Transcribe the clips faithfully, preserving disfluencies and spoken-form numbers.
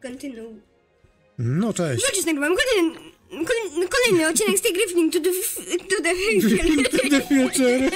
Kontynuuj. No cześć. Zobaczysz, nagrywam kolejny, kolejny, kolejny odcinek z tej gry Fling to the, to the Future.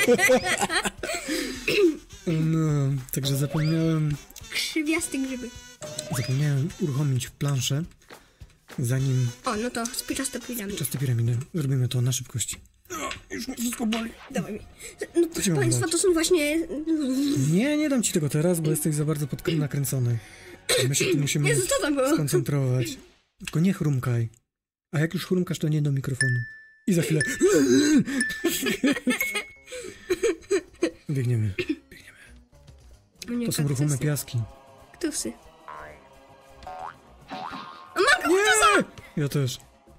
No, także zapomniałem... Krzywiaste grzyby. Zapomniałem uruchomić planszę, zanim... O, no to spiczaste piramidy. Spiczaste piramidy. Zrobimy to na szybkości. O, już mnie wszystko boli. Dawaj mi. No proszę państwa, to są właśnie... Nie, nie dam ci tego teraz, bo jesteś za bardzo pod nakręcony. My się tu musimy Jezu, co tam było? skoncentrować. Tylko nie chrumkaj. A jak już chrumkasz, to nie do mikrofonu. I za chwilę... Biegniemy. Biegniemy. To są ruchome piaski. Ktusy. O, mam kaktusa! Ja też.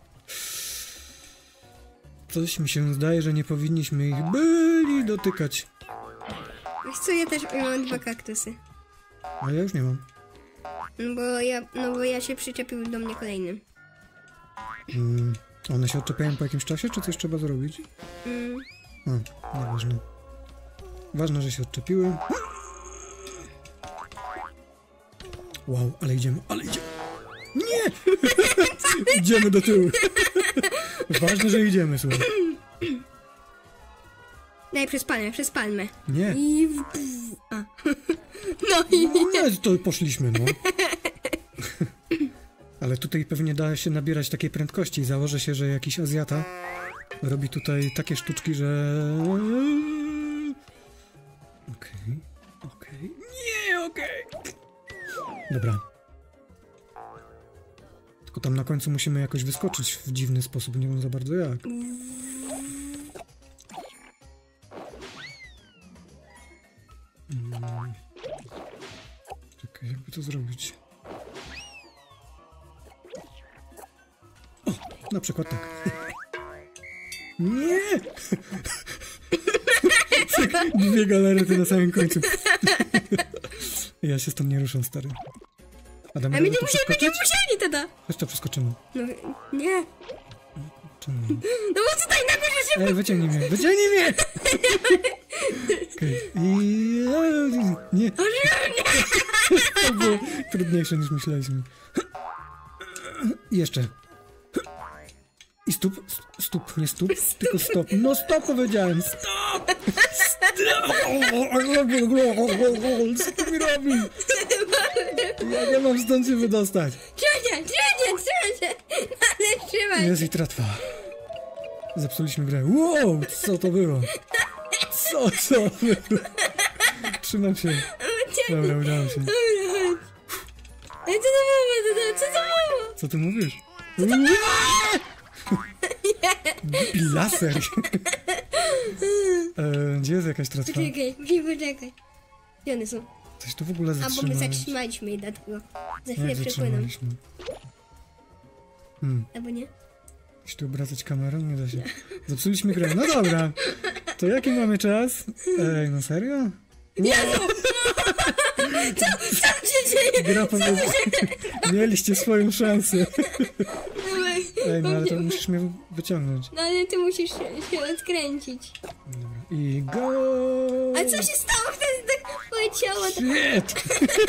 Coś mi się zdaje, że nie powinniśmy ich byli dotykać. Wiesz co, ja też mam dwa kaktusy. A ja już nie mam. No bo ja, no bo ja się przyczepił do mnie kolejny. Mm, one się odczepiają po jakimś czasie, czy coś trzeba zrobić? Mm. A, nieważne. Ważne, że się odczepiły. Wow, ale idziemy, ale idziemy. Nie! Idziemy do tyłu. Ważne, że idziemy, słuchaj. Daj, przez palmę, przez palmę. Nie. I... A. No i... Nie, to poszliśmy, no. Ale tutaj pewnie da się nabierać takiej prędkości. Założę się, że jakiś Azjata robi tutaj takie sztuczki, że... Okej, okay, okej. Okay. Nie, okej. Okay. Dobra. Tylko tam na końcu musimy jakoś wyskoczyć w dziwny sposób, nie wiem za bardzo jak. Hmm. Czekaj, jakby to zrobić? O, na przykład tak. Nie! Tak, dwie galerety na samym końcu. Ja się stąd nie ruszam, stary. Adam, a my nie musimy, będziemy musieli tada. Chodź to przeskoczymy. No, nie. Czemu? No bo tutaj na górze się... Ej, wyciągnij mnie, wyciągnij mnie! Okej. Okay. I... Nie. To było trudniejsze niż myśleliśmy. I jeszcze. I stóp, stóp, nie stóp, tylko stop. No stop powiedziałem, stop! Co ty mi robi? Ja nie mam stąd się wydostać. Trzymaj się, trzymaj się, trzymaj się. Ale trzymaj. Jest i tratwa. Zepsuliśmy grę. Wow, co to było? Co, co było? Trzymam się. Dobra, udało się. Ale co to było? Co to było? Co ty mówisz? Co to było? Głupi laser. e, gdzie jest jakaś tratwa? Poczekaj, musimy poczekać. Gdzie one są? Coś tu w ogóle zatrzymałeś. Albo my zatrzymaliśmy je dlatego. Za chwilę przepłyną. Hmm. Albo nie? Jeśli tu obracać kamerą, nie da się. Zepsuliśmy grę. No dobra. To jaki mamy czas? Ej, no serio? Jezu! Co, co się dzieje? Gra powiedziała. Mieliście swoją szansę. Ej, no ale to musisz mnie wyciągnąć. No ale ty musisz się, się odkręcić. Dobra. I go! A co się stało? Wtedy tak poleciało. Shit!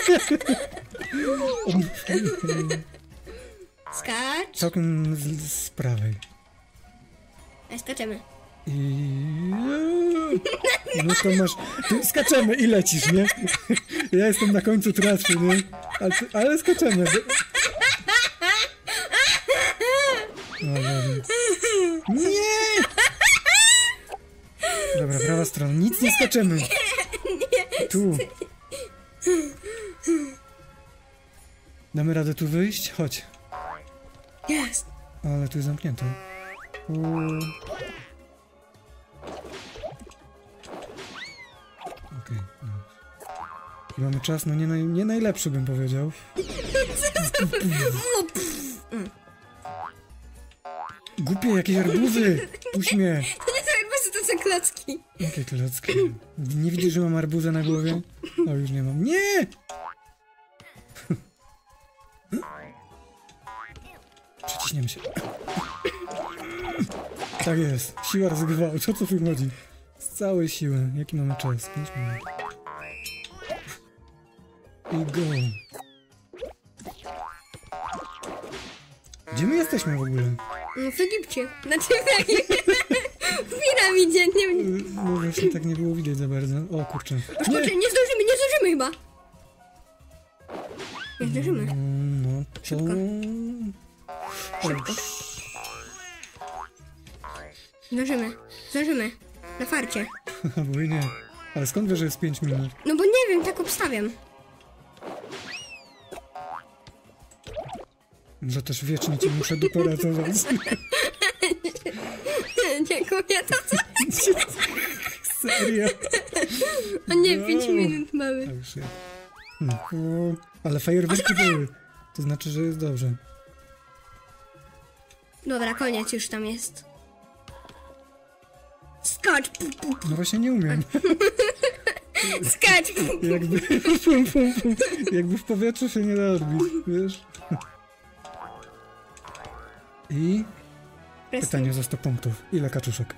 Skacz. Całkiem z, z prawej. A skaczemy. I... No to masz... Ty skaczemy i lecisz, nie? Ja jestem na końcu tratwy, nie? Ale, ale skaczemy. O, nie! Dobra, prawa strona. Nic nie skaczemy. Tu. Damy radę tu wyjść? Chodź. Jest. Ale tu jest zamknięte. Okej. Okay, no. I mamy czas, no nie, naj, nie najlepszy bym powiedział. Głupie jakieś arbuzy! Puść mnie! To nie są arbuzy, to są klocki. Jakie klocki? Nie widzisz, że mam arbuzę na głowie? O, już nie mam. Nie! Przyciśniemy się. Tak jest. Siła rozgrywał. O co tu chodzi? Z całej siły. Jaki mamy czas? pięć minut. I go. Gdzie my jesteśmy w ogóle? No w Egipcie. Znaczy w Egipcie. W piramidzie, nie wiem. No właśnie, tak nie było widać za bardzo. O kurczę. Aż kurczę, nie zdążymy, nie zdążymy chyba. Nie zdążymy. Mm, No to... Szybko. Szybko. Zdążymy, zdążymy. Na farcie. Albo i nie. Ale skąd wiesz, że jest pięć minut? No bo nie wiem, tak obstawiam. Może też wiecznie ci muszę dupę ratować. Dziękuję, to co? Serio? A nie, No. pięć minut mamy. Tak już jest. Hmm. O, ale fajerwerki były. To znaczy, że jest dobrze. Dobra, koniec już tam jest. Skacz, pu, pu, No właśnie nie umiem. skacz, pu, pu. Jakby, pum, pum, pum. Jakby w powietrzu się nie da odbić, wiesz? I pytanie za sto punktów. Ile kaczuszek?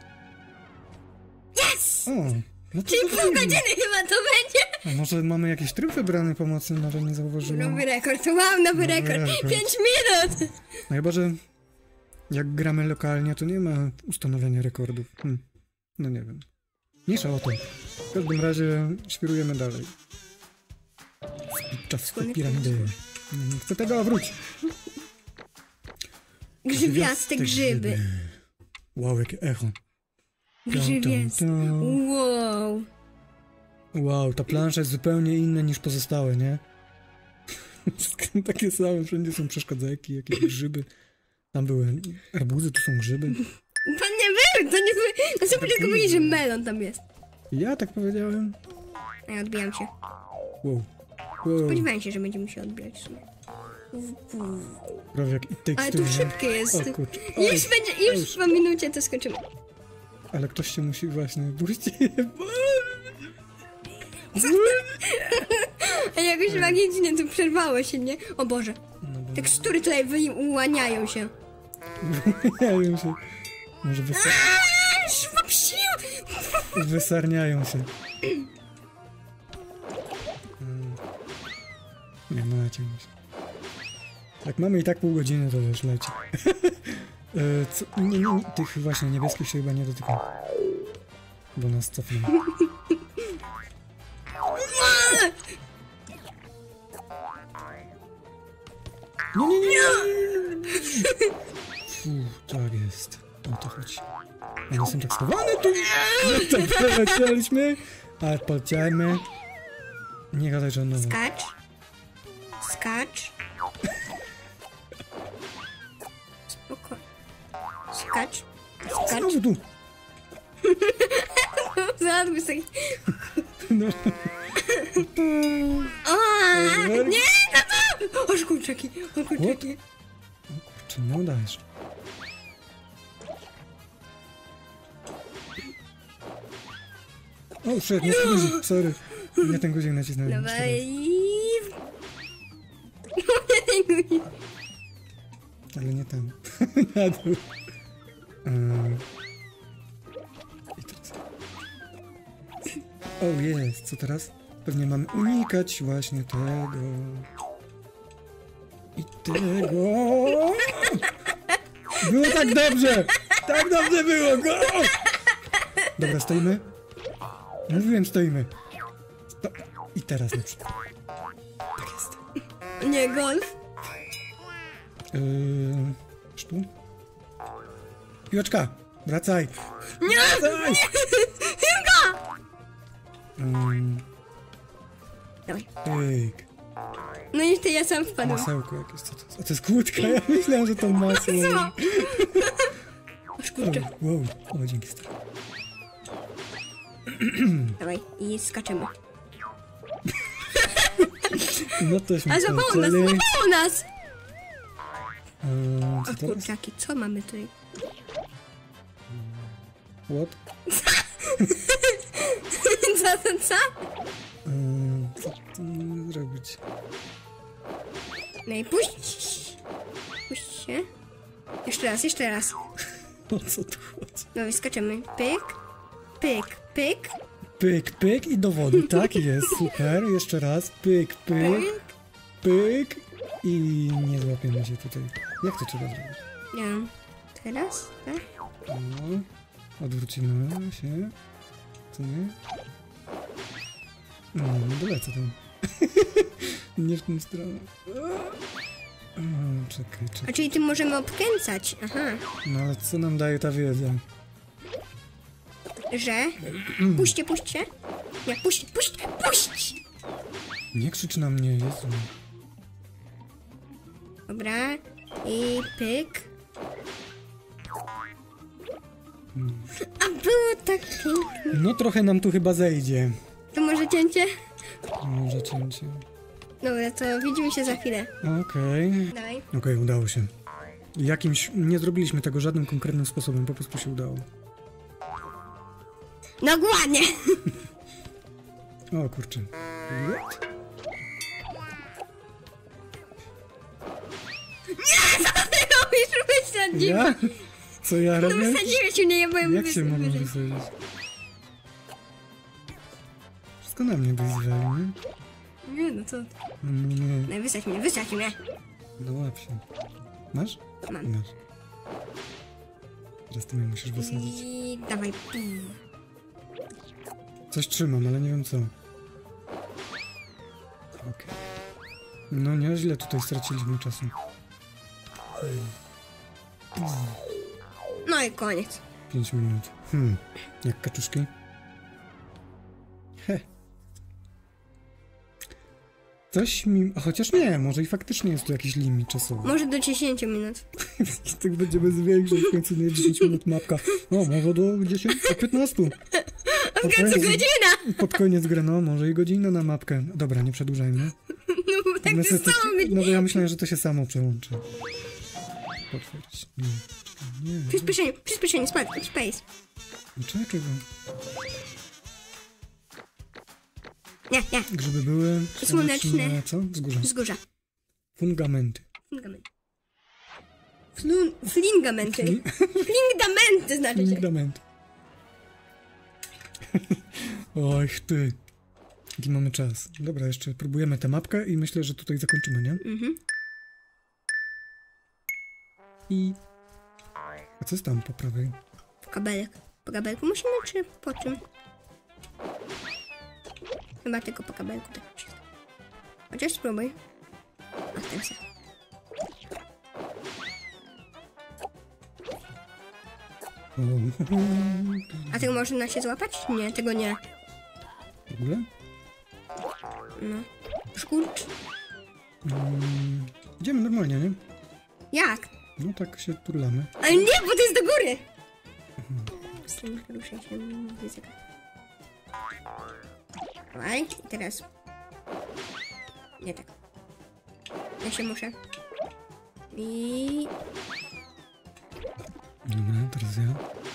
Yes! O, no to Czyli dobrze. pół godziny chyba to będzie. A może mamy jakiś tryb wybrany pomocny, może nie zauważyłem. Nowy rekord, wow, nowy rekord. rekord. Pięć minut. No chyba, że jak gramy lokalnie, to nie ma ustanowienia rekordów. Hm. No nie wiem. Mniejsza o to. W każdym razie świrujemy dalej. Spiczawskie piramidy. Nie chcę tego, wróć! Grzywiaste grzyby. Wow, jakie echo. Grzywiaste. Tum, tum, Wow. tum. Wow, ta plansza jest zupełnie inna niż pozostałe, nie? Wszystkie takie same, wszędzie są przeszkadzajki, jakieś grzyby. Tam były arbuzy, tu są grzyby. To nie był, to nie był. Na samym początku mówili, że melon tam jest. Ja tak powiedziałem? A ja odbijam się. Wow. Wow. Spodziewałem się, że będziemy się odbijać w sumie. Prawie jak i tekstu. Ale to szybkie jest. O kurczę. Już będzie, już po minucie to skończymy. Ale ktoś się musi właśnie puścić. A jakoś magicznie tu przerwało się, nie? O Boże. No bo Tekstury tutaj wyłaniają się. wymieniają się. Może wysar... Aaaa, szwapsiu! wysarniają się. Mm. Nie macie się. Jak mamy i tak pół godziny, to też leci. e, co? Nie, nie, tych właśnie niebieskich się chyba nie dotyka. Bo nas cofną. Nie, nie, nie, nie. Fuh, tak jest. O to chodzi. One są tak schowane tu. No to przelecieliśmy. Ale poleciajmy. Nie gadaj, że on nowo. Skacz. Skacz. Spokojnie. Skacz. Skacz. Znowu tu. Zaraz taki... No. O, nie, no to... Oż kurczaki, o kurczaki. Czy nie udajesz? O, shit, nie ten guzik, sorry. Nie ten guzik nacisnąłem. Dawaj. Ale nie tam. Na dół. Um. I teraz. O, jest. Co teraz? Pewnie mamy unikać właśnie tego. I tego. Było tak dobrze! Tak dobrze było! Go! Dobra, stoimy? Mówiłem, stoimy. Sto... I teraz na przykład. Tak jest. Nie, golf. Yy... Tu? Piłeczka! Wracaj! Nie! Wracaj! Piłka! Um, Dawaj. Pyk. No i ty, ja sam wpadłem. Masełko jakieś, co to jest? A to jest kłódka, ja myślałem, że to masło. Co? Oż kurczę. Wow, wow. O, dzięki stary. Dawaj, i skaczemy. No to się A złapało nas, złapało nas! Eee, O co teraz? kurczaki, co mamy tutaj? What? Co, co, co? Eee, co tu zrobić? No i puść. Puść się. Jeszcze raz, jeszcze raz. O co tu chodzi? No i skaczemy. Pyk, pyk, pyk. Pyk, pyk i do wody, tak jest, super. Jeszcze raz, pyk, pyk, Pyk. pyk I nie złapiemy się tutaj. Jak to trzeba zrobić? Nie wiem. Teraz? Tak? No, odwrócimy się. Co nie? No, nie dolecę tam. Nie w tą stronę. O, czekaj, A czekaj. czyli tym możemy obkręcać. Aha. No ale co nam daje ta wiedza? Że? Puśćcie, puśćcie. Nie, puść, puść, puść! Nie krzycz na mnie, Jezu. Dobra. I pyk. A było tak pięknie. No trochę nam tu chyba zejdzie. To może cięcie? Może cięcie. Dobra, to widzimy się za chwilę. Okej. Dawaj. Okej, udało się. Jakimś... Nie zrobiliśmy tego żadnym konkretnym sposobem, po prostu się udało. No ładnie! O kurczę. What? Nie, co ty robisz? Wysadziłem. Ja? Co ja No robię? wysadziłeś mnie, ja byłem Jak się mogę wyżej. wysadzić? Wszystko na mnie byś zwalił, nie? Nie, no co? No nie. No wysadź mnie, wysadź mnie. No łap się. Masz? Mam. Masz. Teraz ty mnie musisz wysadzić. I dawaj. Coś trzymam, ale nie wiem co. Okej. No nieźle tutaj straciliśmy czasu. No i koniec. Pięć minut. Hmm. Jak kaczuszki? He. Coś mi... A chociaż nie, może i faktycznie jest tu jakiś limit czasowy. Może do dziesięciu minut. I tak będziemy zwiększać, w końcu nie dziesięć minut mapka. No, może do dziesięciu, do piętnastu. W końcu godzina! Pod koniec gry, no, może i godzinę na mapkę. Dobra, nie przedłużajmy. No bo tak Myślę, to to, samo być. no bo ja myślałem, że to się samo przełączy. Potwierdzić. Nie, czekaj, nie. Przyspieszenie, przyspieszenie, spadł, space. No czekaj, bo Nie, nie, grzyby były... Słoneczne. Co? Wzgórza. wzgórza. Fundamenty. Flingamenty. Flun, flingamenty. Flingamenty znaczy się. Fundamenty. Oj, ty. Jaki mamy czas. Dobra, jeszcze próbujemy tę mapkę i myślę, że tutaj zakończymy, nie? Mhm. I... A co jest tam po prawej? Po kabelek. Po kabelku musimy, czy po czym? Chyba tylko po kabelku tak wszystko. Chociaż spróbuj. A teraz. O, A tego można się złapać? Nie, tego nie. w ogóle? No. Szkurcz. Mm, idziemy normalnie, nie? Jak? No tak się turlamy. Ale nie, bo to jest do góry! Ruszaj się, ryzyko. Dawaj, i teraz. Nie tak. Ja się muszę. I... Dobra, teraz ja.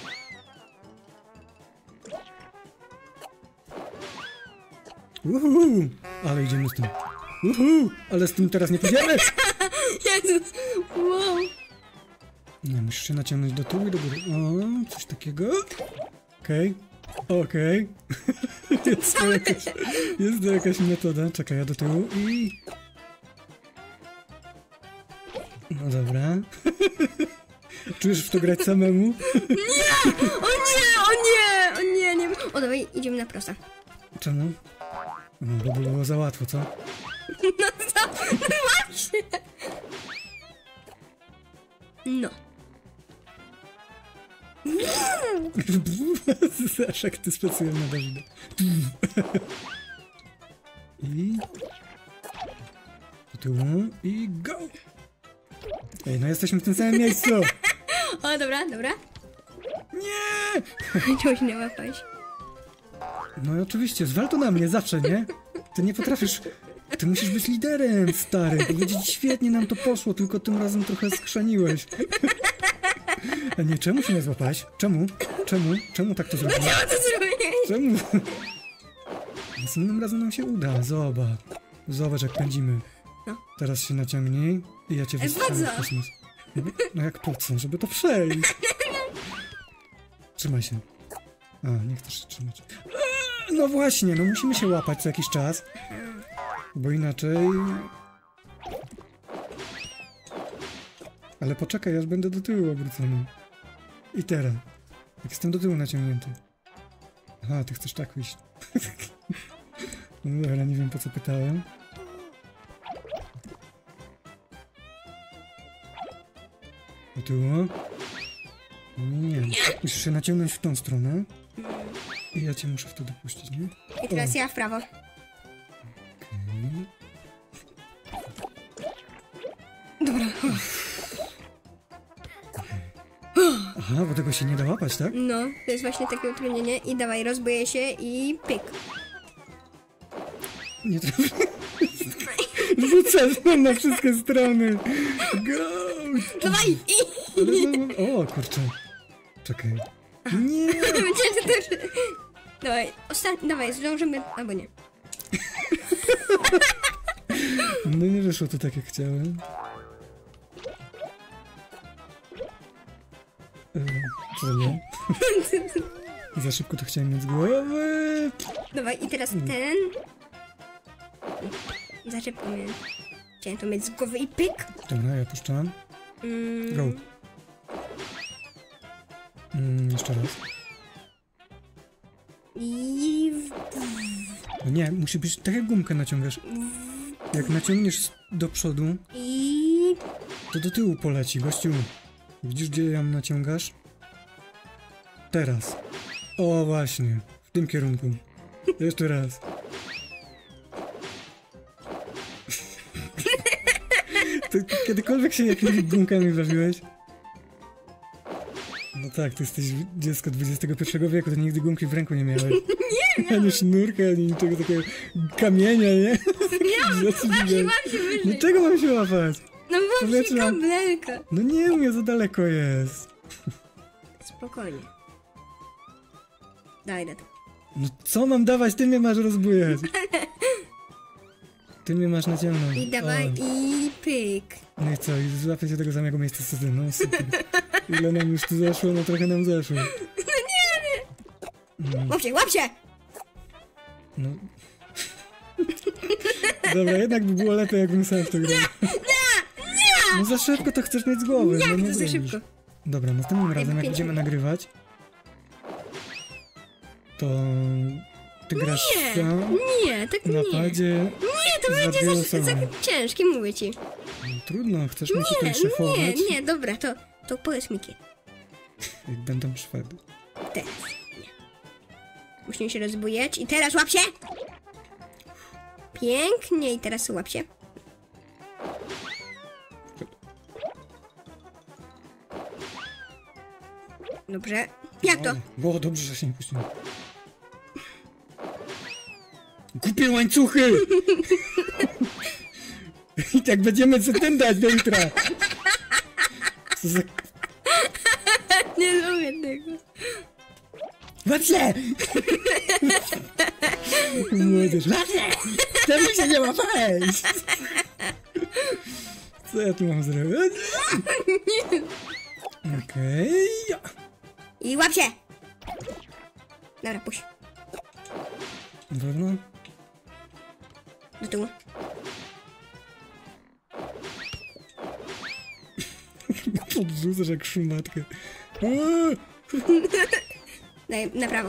Uhu, ale idziemy z tym. Uhu, ale z tym teraz nie pójdziemy. Jezus! Wow! No, musisz się naciągnąć do tyłu i do góry. O, coś takiego. Okej, okay. okej. Okay. Jest, to jakaś, jest to jakaś metoda. Czekaj, ja do tyłu i... No dobra. Czujesz w to grać samemu? Nie! O nie! O nie! O nie! nie. O, dawaj, idziemy na prosto. Czemu? No, bo było za łatwo, co? No co? No właśnie! No. Efekty specjalne Dawida. I... Do tyłu i go! Ej, no jesteśmy w tym samym miejscu! O, dobra, dobra. Nie! Czegoś nie łapałeś. No i oczywiście, zwal to na mnie zawsze, nie? Ty nie potrafisz... Ty musisz być liderem, stary. Powiedzieć, świetnie nam to poszło, tylko tym razem trochę skrzaniłeś. A nie, czemu się nie złapałeś? Czemu? Czemu? Czemu tak to zrobiłeś? No co zrobiłeś? Czemu? Następnym razem nam się uda, zobacz. Zobacz, jak pędzimy. No. Teraz się naciągnij i ja cię wystrzelę w kosmos. No jak po co? Żeby to przejść. Trzymaj się. A, nie chcesz się trzymać. No właśnie, no musimy się łapać co jakiś czas. Bo inaczej... Ale poczekaj, aż będę do tyłu obrócony. I teraz. Jak jestem do tyłu naciągnięty. Aha, ty chcesz tak iść. No dobra, nie wiem po co pytałem. Do tyłu. Nie, nie. Musisz się naciągnąć w tą stronę. I ja cię muszę w to dopuścić, nie? I teraz O. ja w prawo. Okay. Dobra. Aha, bo tego się nie da łapać, tak? No, to jest właśnie takie utrudnienie. I dawaj, rozbuję się i pyk. Nie trafię. Rzucasz na wszystkie strony. Go! Dawaj! I... Ale no, o, kurczę. Czekaj. Nie! Będzie to też... Dawaj, ostatni, dawaj, zdążymy, albo nie. No nie wyszło to tak jak chciałem. E, Co nie? Za szybko to chciałem mieć z głowy. Dawaj, i teraz ten... Za szybko mnie. Chciałem to mieć z głowy i pyk. Dobra, ja puszczam. Mm. Go. Mm, jeszcze raz. I... No nie, musi być tak jak gumkę naciągasz. Jak naciągniesz do przodu, I... to do tyłu poleci, gościu. Widzisz, gdzie ją naciągasz? Teraz. O, właśnie. W tym kierunku. Jeszcze raz. To kiedykolwiek się jakimiś gumkami bawiłeś? No tak, ty jesteś dziecko dwudziestego pierwszego wieku, to nigdy gumki w ręku nie miałeś. Nie Ani sznurka, ani niczego takiego kamienia, nie? Nie, właśnie mam się wyżyć. No czego mam się łapać? No bo Powiedzmy- się kabelka. No nie umiem, za daleko jest. Spokojnie. Daj, daj. No co mam dawać? Ty mnie masz rozbujać. Ty mnie masz naciągnąć. I dawaj, O. i pyk. No i co? I złapię się tego samego miejsca co ty. No super. Ile nam już tu zeszło? No trochę nam zeszło. Mm, Łap się, łap się! no. Dobra, jednak by było lepiej, jakbym sam w to grał. Nie, nie! No za szybko to chcesz mieć z głowy. Jak no nie to za zrobisz. szybko? Dobra, następnym razem jak pięć będziemy minut. nagrywać, to ty grasz Nie, sam nie, tak na nie. padzie. Nie, to za będzie dwie za, za osoby. ciężkie, mówię ci. No, trudno, chcesz mnie Nie, tutaj szefować? nie, nie, dobra, to, to powiedz mi kiedy. Jak będą Szwedy. Teraz. Nie. Musimy się rozbujać i teraz łap się! Pięknie i teraz łap się. Dobrze. Jak to? Było dobrze, że się nie puściłem. Kupię łańcuchy! I tak będziemy co tym dać do jutra. Co za... Nie lubię tego. Łapcie! Młodzież, łapcie! Czemu się nie łapałeś? Co ja tu mam zrobić? Okej. Okay. I łap się! Dobra, puść. Na pewno? Do tyłu. Podrzucasz jak szmatkę. Daj, na prawo.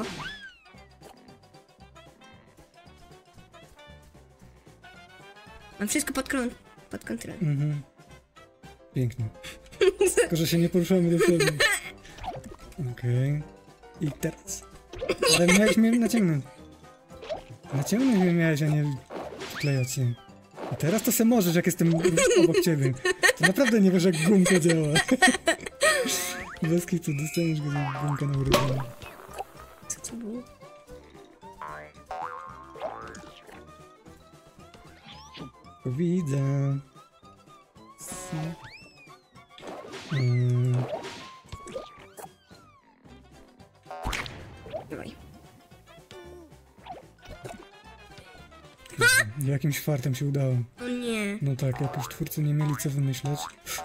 Mam wszystko pod, krą- pod kontrolą. Mhm. Pięknie. Tylko, że się nie poruszamy do przodu. Okej. Okay. I teraz. Ale miałeś mnie naciągnąć. Naciągnąć mnie miałeś, a nie wklejać się. I teraz to se możesz, jak jestem obok ciebie. To naprawdę nie wiesz, jak gumka działa. Bez kitu, dostaniesz go za gumkę na urodzenie. Co to było? Widzę. Hmm. Dawaj. Jakimś fartem się udało. O nie. No tak, jak już twórcy nie mieli co wymyśleć.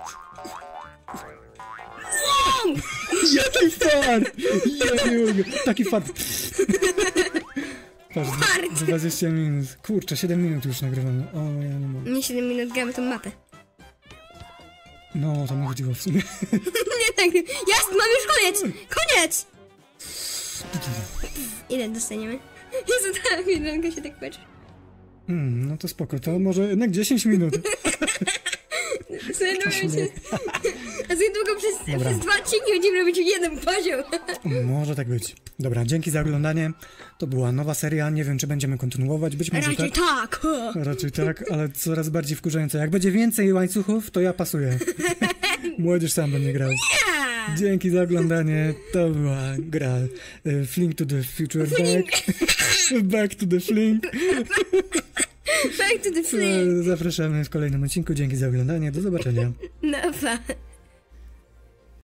Jaki fart! Ja nie mogę. Taki fart. Patrz, Fart. dwadzieścia minut. Kurczę, siedem minut już nagrywamy. O, ja nie mogę. Nie siedem minut gramy tą mapę. No, to mi chodziło w sumie. Nie tak. Jest, mam już koniec! Koniec! Ile dostaniemy? Jezu, ta chwilonka się tak patrzy. Hmm, no to spoko, to może jednak dziesięć minut. Słuchaj, no się... A za niedługo przez, przez dwa odcinki będziemy robić jeden poziom. Może tak być. Dobra, dzięki za oglądanie. To była nowa seria, nie wiem czy będziemy kontynuować, być może Raczej tak. tak. Raczej tak, ale coraz bardziej wkurzające. Jak będzie więcej łańcuchów, to ja pasuję. Młodzież sam będzie grał. Yeah. Dzięki za oglądanie. To była gra y, Flink to the Future Back. Back to the Flink. Back to the Flink. Zapraszamy w kolejnym odcinku. Dzięki za oglądanie. Do zobaczenia. No pa.